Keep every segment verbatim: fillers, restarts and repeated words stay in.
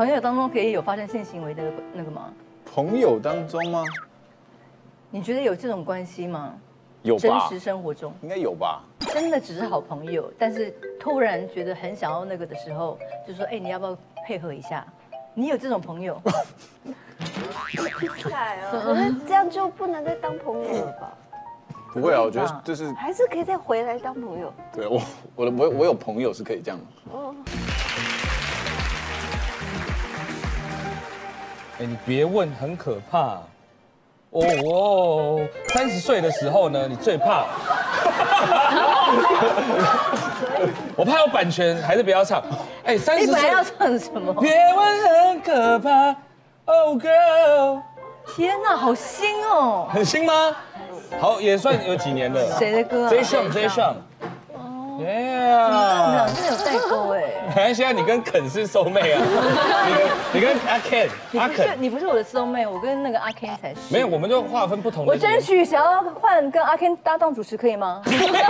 朋友当中可以有发生性行为的那个吗？ 朋友当中吗？ 你觉得有这种关系吗？ 有吧？ 真实生活中应该有吧？ 真的只是好朋友，但是突然觉得很想要那个的时候，就说：“哎，你要不要配合一下？”你有这种朋友？ 惨哦！可是这样就不能再当朋友了吧？ 不会啊，我觉得就是还是可以再回来当朋友。 对我，我的我我有朋友是可以这样的。哦。 哎，你别问，很可怕。哦哦，三十岁的时候呢，你最怕。我怕有版权，还是不要唱。哎，三十岁。 你本来要唱什么？ 别问，很可怕。Oh girl。 天哪，好新哦。 很新吗？好，也算有几年了。 谁的歌 ？J Sean，J Sean。 哦。 Yeah。 我们俩真的有代沟哎。 现在你跟肯是收妹啊，你跟你跟阿 Ken， 阿肯， 你不是我的收妹，我跟那个阿 Ken 才是。 没有，我们就划分不同的。 我争取想要换跟阿 Ken 搭档主持，可以吗？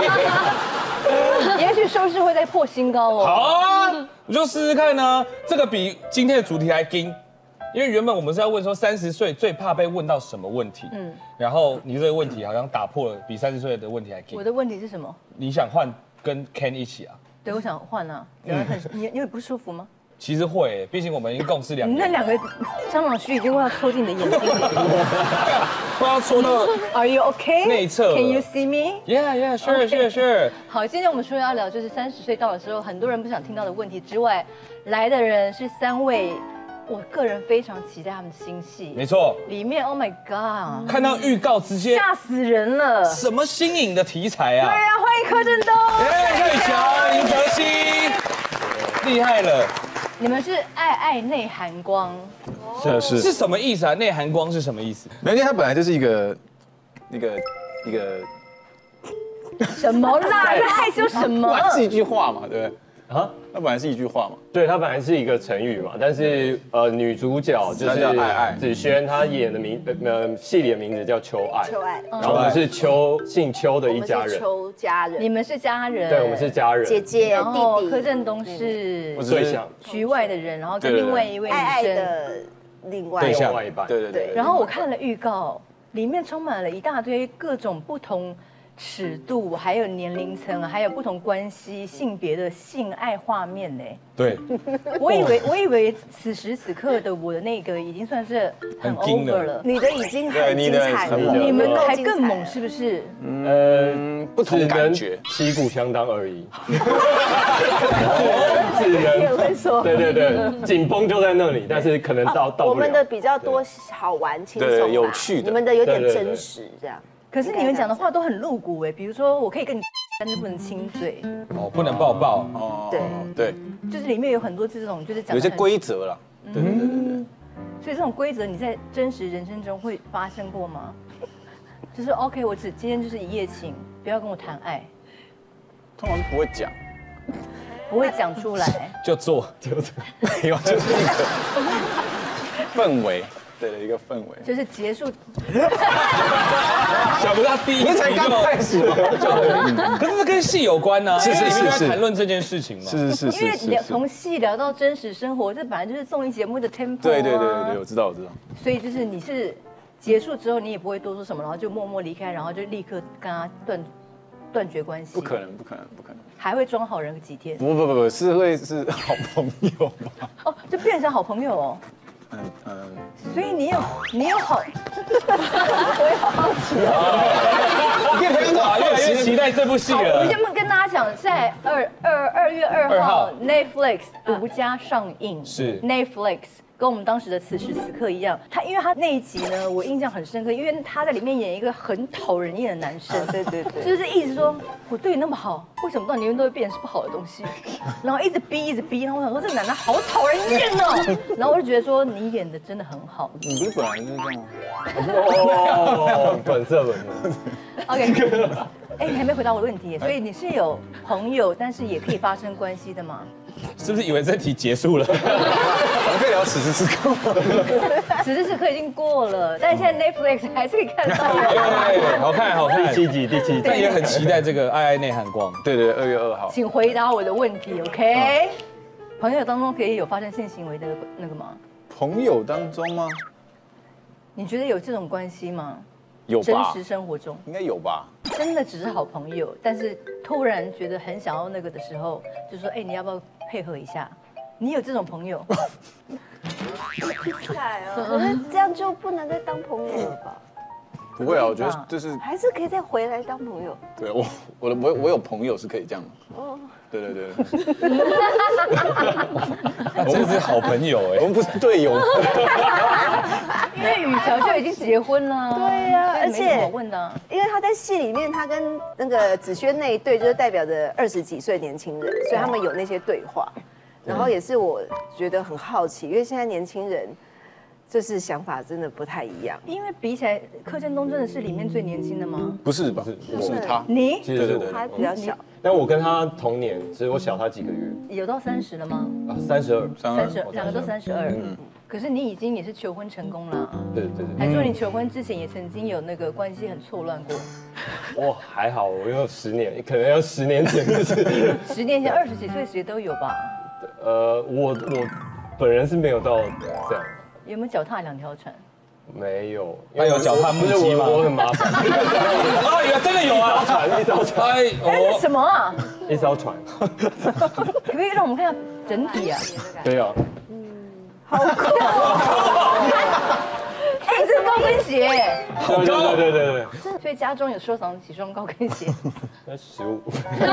也许收视会再破新高哦。 好啊，我就试试看呢。这个比今天的主题还硬。因为原本我们是要问说三十岁最怕被问到什么问题，嗯，然后你这个问题好像打破了比三十岁的问题还硬。 我的问题是什么？ 你想换跟 Ken 一起啊？ 对，我想换啊，有人很你你会不舒服吗？ 其实会，毕竟我们已经共事两年。 你那两个蟑螂须已经快要戳进你的眼睛里， 快要戳到 Are you okay？ 内侧。 Can you see me？ Yeah, yeah, sure, sure, sure。 好，今天我们除了要聊就是三十岁到的时候，很多人不想听到的问题之外，来的人是三位。我个人非常期待他们的新戏， 没错， 里面 Oh my God， 看到预告直接吓死人了， 什么新颖的题材啊？ 对啊，欢迎柯震东， 哎，瑞乔、林哲熹，厉害了！ 你们是爱爱内含光， 是是是什么意思啊？内含光是什么意思？ 因为它本来就是一个一个一个什么啦？你害羞什么？ 是一句话嘛，对不对？ 啊， 它本来是一句话嘛， 对，它本来是一个成语嘛，但是呃，女主角就是爱爱子萱，她演的名呃戏里的名字叫秋爱， 秋爱， 然后我们是邱姓邱的一家人， 邱家人， 你们是家人， 对，我们是家人， 姐姐然后弟弟， 柯震东是对象局外的人，然后跟另外一位女爱爱生的另外对象外一半， 对对对。 然后我看了预告，里面充满了一大堆各种不同尺度，还有年龄层，还有不同关系、性别的性爱画面呢。 对， 我以为我以为此时此刻的我的那个已经算是很 over 了， 你的已经很精彩了， 你们的还更猛是不是？ 呃， 不同感觉， 旗鼓相当而已。 只能会说， 对对对，紧绷就在那里，但是可能到到我们的比较多好玩、轻松、 有趣的， 你们的有点真实这样。 可是你们讲的话都很露骨哎，比如说我可以跟你，但是不能亲嘴， 哦，不能抱抱， 哦， 对对， 就是里面有很多这种就是讲有些规则啦，对对对对对。 所以这种规则你在真实人生中会发生过吗？就是 OK， 我只今天就是一夜情，不要跟我谈爱， 通常是不会讲， 不会讲出来， 就做就做， 没有，就是一个氛围。对的一个氛围， 就是结束。 想不到第一集才刚开始嘛， 可是这跟戏有关呢， 是是是是谈论这件事情嘛， 是是是， 因为聊从戏聊到真实生活，这本来就是综艺节目的 tempo。 对对对对对，我知道我知道。 所以就是你是结束之后，你也不会多说什么，然后就默默离开，然后就立刻跟他断断绝关系。 不可能不可能不可能。 还会装好人几天？ 不不不不，是会是好朋友吧？ 哦，就变成好朋友哦。 嗯嗯， 所以你有你有好，我也好好奇哦。变朋友啊，越来越期待这部戏了。 我先跟大家讲，在二二二月二号 Netflix 独家上映， 是 Netflix。跟我们当时的此时此刻一样，他因为他那一集呢，我印象很深刻，因为他在里面演一个很讨人厌的男生， 对对对， 就是一直说我对你那么好，为什么到你面都会变成是不好的东西，然后一直逼一直逼，然后我想说这个男的好讨人厌哦，然后我就觉得说你演的真的很好， 你不是本来就是这样吗？ 哦，本色本色。 OK， 哎，你还没回答我的问题，所以你是有朋友，但是也可以发生关系的吗？ 是不是以为这题结束了？ 我们可以聊此时此刻。 此时此刻已经过了，但现在 Netflix 还是可以看到。 对，好看好看。 第七集，第七集， 但也很期待这个《爱爱内涵光》。 对对，二月二号。 请回答我的问题 ，OK？ 朋友当中可以有发生性行为的那个吗？ 朋友当中吗？ 你觉得有这种关系吗？ 有吧？ 真实生活中应该有吧？ 真的只是好朋友，但是突然觉得很想要那个的时候，就说：“哎，你要不要配合一下？”你有这种朋友？ 彩哦，可是这样就不能再当朋友了吧？ 不会啊，我觉得就是还是可以再回来当朋友。 对我我的我我有朋友是可以这样的。 哦， 对对对。 真的是好朋友哎， 我们不是队友。 因为雨乔就已经结婚了。 对呀，而且我问的， 因为他在戏里面，他跟那个子轩那一对就是代表着二十几岁年轻人，所以他们有那些对话。然后也是我觉得很好奇，因为现在年轻人就是想法真的不太一样。 因为比起来，柯震东真的是里面最年轻的吗？ 不是吧？是他。 你其实是我， 他比较小， 但我跟他同年，只是我小他几个月。 有到三十了吗？ 啊，三十二， 三十，两个都三十二。嗯。可是你已经也是求婚成功了。 对对对。 还说你求婚之前也曾经有那个关系很错乱过。 哇，还好，我有十年，可能要十年前的事。 十年前二十几岁时都有吧？ 呃，我我本人是没有到这样。 有没有脚踏两条船？ 没有， 那有脚踏木屐吗？ 我很麻烦。 啊，原来真的有啊！ 船一艘船， 哎， 那是什么啊？ 一艘船。 可不可以让我们看下整体啊？ 对啊。 好酷！ 哎，这是高跟鞋。 好高！ 对对对对。 所以家中有收藏几双高跟鞋。 那十五。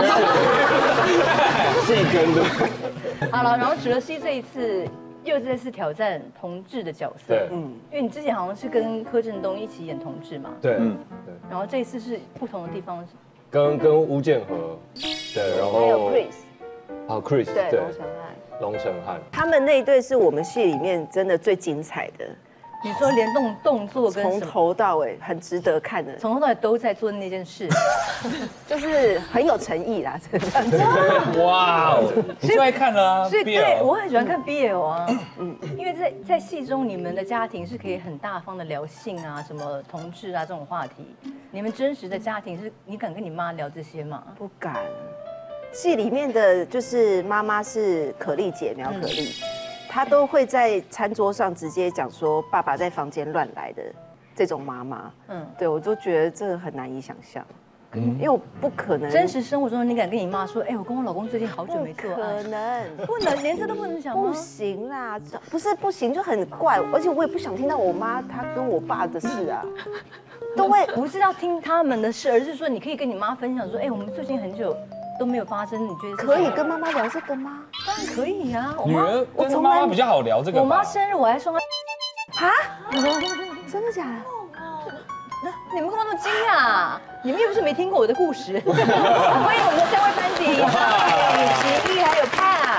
细跟的。 好了，然后除了 C 这一次又再次挑战同志的角色， 对， 嗯，因为你之前好像是跟柯震东一起演同志嘛， 对，嗯，对。 然后这一次是不同的地方， 跟跟吴建和，对，然后还有 Chris， 好 Chris， 对， 对， 龙承翰， 龙承翰， 他们那一对是我们戏里面真的最精彩的。 你说联动动作跟从头到尾很值得看的， 从头到尾都在做那件事， 就是很有诚意啦，真的。 哇哦，你最爱看了啊！ 所以对我很喜欢看 B L 啊，嗯，因为在在戏中你们的家庭是可以很大方的聊性啊，什么同志啊这种话题，你们真实的家庭是你敢跟你妈聊这些吗？ 不敢。戏里面的就是妈妈是可丽姐苗可丽。她都会在餐桌上直接讲说爸爸在房间乱来的这种妈妈，嗯，对我都觉得这个很难以想象，嗯，因为我不可能真实生活中你敢跟你妈说，哎，我跟我老公最近好久没做爱， 可能不能连这都不能讲吗？ 不行啦，不是不行就很怪，而且我也不想听到我妈她跟我爸的事啊， 都会不是要听他们的事，而是说你可以跟你妈分享说，哎，我们最近很久都没有发生，你觉得可以跟妈妈聊这个吗？ 当然可以啊， 女儿跟妈妈比较好聊这个。 我妈生日我还送她啊，真的假的？ 那你们干嘛那么惊讶？你们又不是没听过我的故事。欢迎我们的三位班底，奇艺还有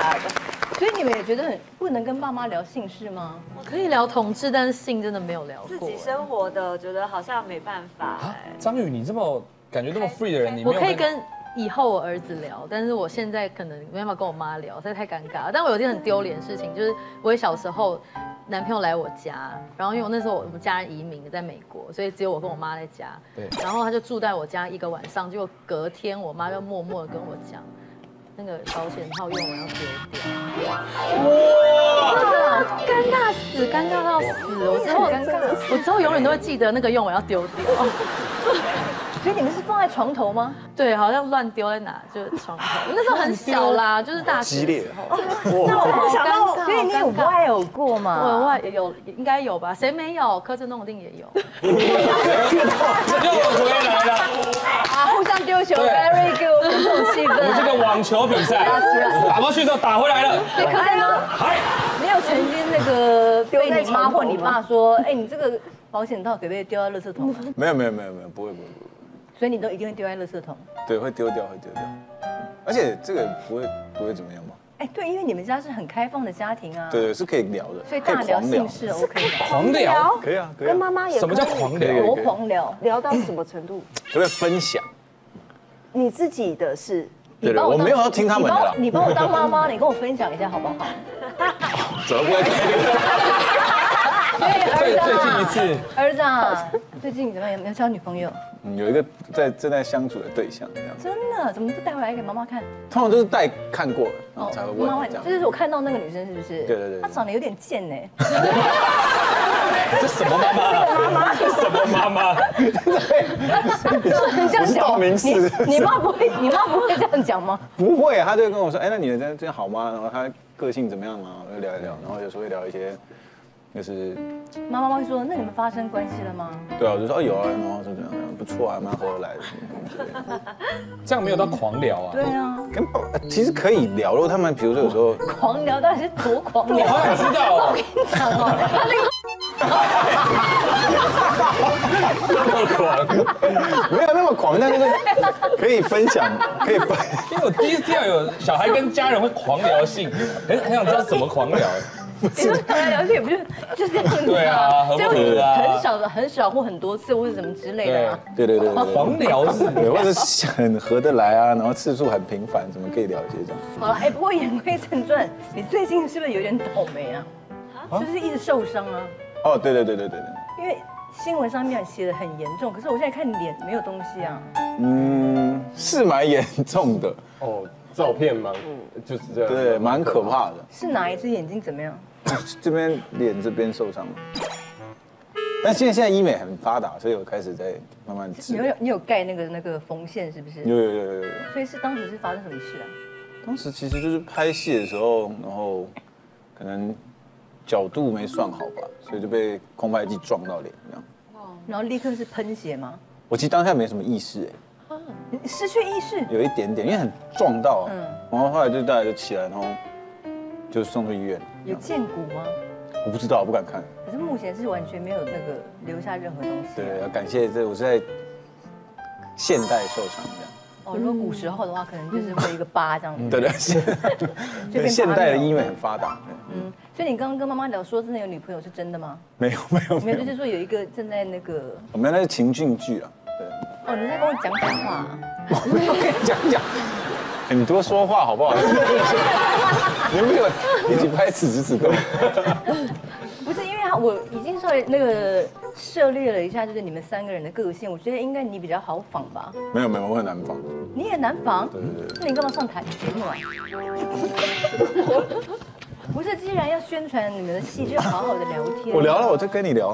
Pab。所以你们也觉得很不能跟爸妈聊性事吗？ 可以聊同志，但是性真的没有聊过。 自己生活的，觉得好像没办法。 张宇，你这么感觉这么 free 的人，你没有我可以跟以后我儿子聊，但是我现在可能没办法跟我妈聊，实在太尴尬了。但我有一件很丢脸的事情，就是我小时候男朋友来我家，然后因为我那时候我们家人移民在美国，所以只有我跟我妈在家。对。然后他就住在我家一个晚上，结果隔天我妈就默默的跟我讲，那个保险套用完要丢掉。哇！尴尬死，尴尬到死！我之后我之后永远都会记得那个用完要丢掉。 所以你们是放在床头吗？ 对，好像乱丢在哪，就是床头。那时候很小啦，就是大学的时候。 那我不想到，所以你有外有过吗？ 我外有，应该有吧？谁没有？柯震东一定也有。 又回来了啊！互相丢球 ，very good， 这种气氛。 我们这个网球比赛，打过去之后打回来了。 所以柯震东，你有曾经那个被你妈或你爸说，哎，你这个保险套可不可以丢到垃圾桶？ 没有没有没有没有，不会不会不会。 所以你都一定会丢在垃圾桶？ 对，会丢掉，会丢掉。而且这个不会不会怎么样吧？ 哎，对，因为你们家是很开放的家庭啊。 对对，是可以聊的。 所以大聊性事 OK 的。 狂聊？ 可以啊，可以。 跟妈妈也。 什么叫狂聊？ 多狂聊？ 聊到什么程度？ 就会分享你自己的事。 对对，我没有要听他们的啦。 你把我当妈妈，你跟我分享一下好不好？ 怎么不会？ 最最近一次， 儿子啊，最近怎么样？有没有交女朋友？ 嗯，有一个在正在相处的对象这样。 真的，怎么不带回来给妈妈看？ 通常都是带看过，然后才会问妈妈这样。 就是我看到那个女生是不是？ 对对对。 她长得有点贱呢。 这什么妈妈？ 妈妈？ 这什么妈妈？ 这样讲， 道明寺。 你妈不会，你妈不会这样讲吗？ 不会，她就会跟我说，哎，那你的这样好吗？然后她个性怎么样啊？我就聊一聊，然后有时候会聊一些，就是妈妈会说，那你们发生关系了吗？ 对啊，我就说哦有啊，然后说怎样怎样，不错啊，蛮合得来的。 这样没有到狂聊啊？ 对啊， 跟其实可以聊，如果他们比如说有时候狂聊到底是多狂聊？ 我好想知道哦。 我跟你讲哦，他那个。 没有那么狂，但是可以分享，可以分。 因为我第一次听到有小孩跟家人会狂聊性，很很想知道怎么狂聊。 你说聊来聊去也不就就这样子对啊，合不合啊？ 很少的，很少或很多次或者什么之类的啊。 对对对对， 狂聊是， 对，或者是很合得来啊，然后次数很频繁，怎么可以聊一些这样？ 好了，哎，不过言归正传，你最近是不是有点倒霉啊？就是一直受伤啊。 哦，对对对对对对。 因为新闻上面写的很严重，可是我现在看你脸没有东西啊。 嗯，是蛮严重的。 哦，照片蛮，就是这样。 对，蛮可怕的。 是哪一只眼睛怎么样？ 这边脸这边受伤了。但现在现在医美很发达，所以我开始在慢慢治。 你有你有盖那个那个缝线是不是？ 有有有有有有。 所以是当时是发生什么事啊？ 当时其实就是拍戏的时候，然后可能角度没算好吧，所以就被空拍机撞到脸这样。 然后立刻是喷血吗？ 我其实当下没什么意识哎， 你失去意识？ 有一点点，因为很撞到， 嗯然后后来就大家就起来，然后就送去医院。 有见骨吗？ 我不知道，不敢看。 可是目前是完全没有那个留下任何东西、啊。 对，要感谢这我是在现代受伤这样。 哦，如果古时候的话，可能就是会一个疤这样子。 对对，现对现代的医美很发达。 嗯，所以你刚刚跟妈妈聊说真的有女朋友是真的吗？ 没有没有没有，就是说有一个正在那个。 我们那是情境剧啊。对。 哦，你在跟我讲讲话。 我跟你讲讲，你多说话好不好？你们有一起拍此时此刻。 不是，因为他我已经稍微那个涉猎了一下，就是你们三个人的个性，我觉得应该你比较好仿吧。 没有没有，我很难仿。 你也难仿？ 对对对。 那你干嘛上台节目啊？不是，既然要宣传你们的戏，就要好好的聊天。 我聊了，我再跟你聊。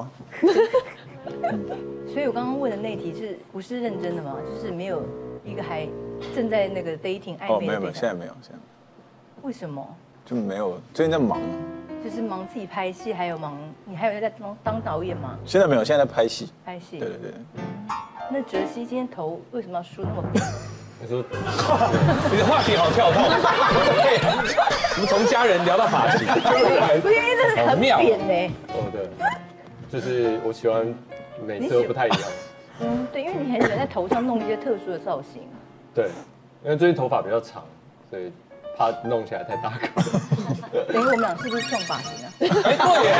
所以我刚刚问的那题是不是认真的吗？就是没有一个还正在那个 dating 暧昧的。 哦，没有没有，现在没有现在。 为什么？ 就没有，最近在忙。 就是忙自己拍戏，还有忙你还有在当当导演吗？ 现在没有，现在在拍戏。 拍戏。 对对对。 那哲熙今天头为什么要梳那么扁？ 你说， 你的话题好跳动，我们从家人聊到发型， 不是因为这是很扁呢。 哦对，就是我喜欢每次都不太一样。 嗯，对，因为你很喜欢在头上弄一些特殊的造型。 对，因为最近头发比较长，所以怕弄起来太大个。 等于我们俩是不是送发型啊？ 哎，对耶，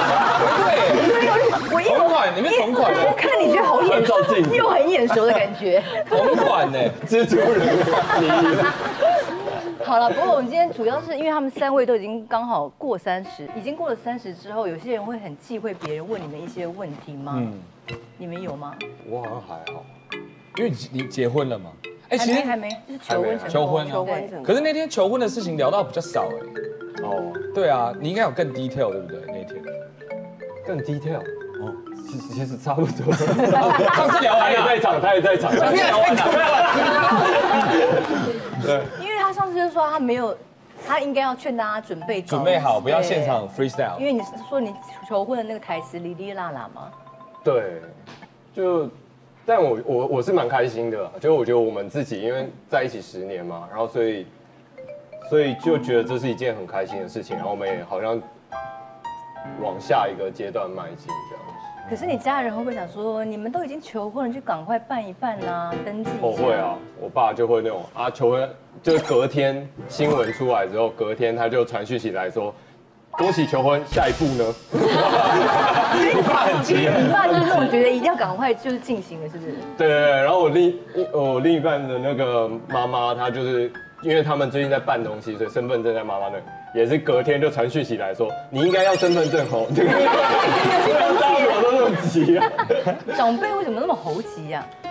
对， 我一同款，你们同款我看你觉得好眼熟，又很眼熟的感觉。 同款呢， 蜘蛛人，你。 好了，不过我们今天主要是因为他们三位都已经刚好过三十，已经过了三十之后，有些人会很忌讳别人问你们一些问题吗？嗯，你们有吗？ 我好像还好， 因为你结婚了嘛。 哎，其实还没，就是求婚成功， 求婚， 求婚成功。 可是那天求婚的事情聊到比较少哎。哦，对啊，你应该有更 detail 对不对？那天更 detail 哦，其实其实差不多。 上次聊完他也在场，他也在场。 上次聊完了。 对， 因为他上次就说他没有，他应该要劝大家准备准备好，不要现场 freestyle。 因为你是说你求婚的那个台词哩哩啦啦吗？ 对，就。但我我我是蛮开心的，就我觉得我们自己因为在一起十年嘛，然后所以所以就觉得这是一件很开心的事情，然后我们也好像往下一个阶段迈进这样。 可是你家人会不会想说，你们都已经求婚了，就赶快办一办啦，登记一下？ 我会啊，我爸就会那种啊，求婚就是隔天新闻出来之后，隔天他就传讯息来说。恭喜求婚，下一步呢？ 你爸很急，你爸就是那种觉得一定要赶快就是进行了，是不是？ 对对对，然后我另我另一半的那个妈妈，她就是因为他们最近在办东西，所以身份证在妈妈那里，也是隔天就传讯息来说，你应该要身份证哦。这个大家都那么急啊！ 长辈为什么那么猴急呀？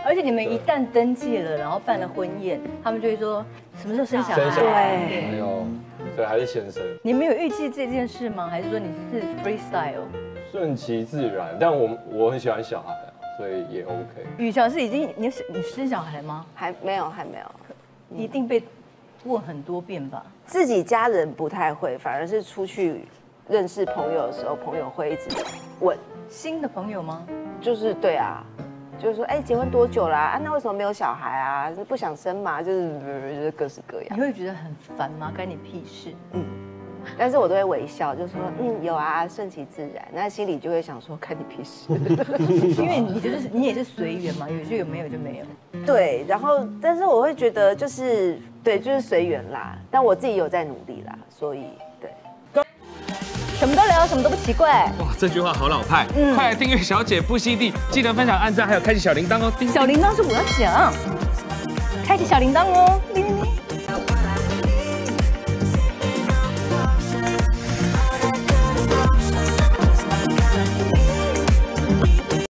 而且你们一旦登记了，然后办了婚宴，他们就会说什么时候生小孩？ 生小孩对没有，所以还是先生， 你们有预计这件事吗？还是说你是 freestyle？ 顺其自然。但我我很喜欢小孩啊，所以也 OK。 雨乔是已经你有你生小孩了吗？ 还没有，还没有， 一定被问很多遍吧？ 自己家人不太会，反而是出去认识朋友的时候，朋友会一直问， 新的朋友吗？ 就是对啊，就是说，哎，结婚多久啦？啊，那为什么没有小孩啊？是不想生嘛？就是就是各式各样你。会觉得很烦吗？干你屁事？ 嗯，但是我都会微笑，就说嗯有啊，顺其自然。那心里就会想说，干你屁事。 因为你就是你也是随缘嘛，有就有，没有就没有。 对，然后但是我会觉得就是对，就是随缘啦。但我自己有在努力啦，所以对。 什么都聊，什么都不奇怪。 哇，这句话好老派。嗯，快来订阅小姐不吸地，记得分享、按赞，还有开启小铃铛哦。叮小铃铛是我要讲，开启小铃铛哦，铃铃铃。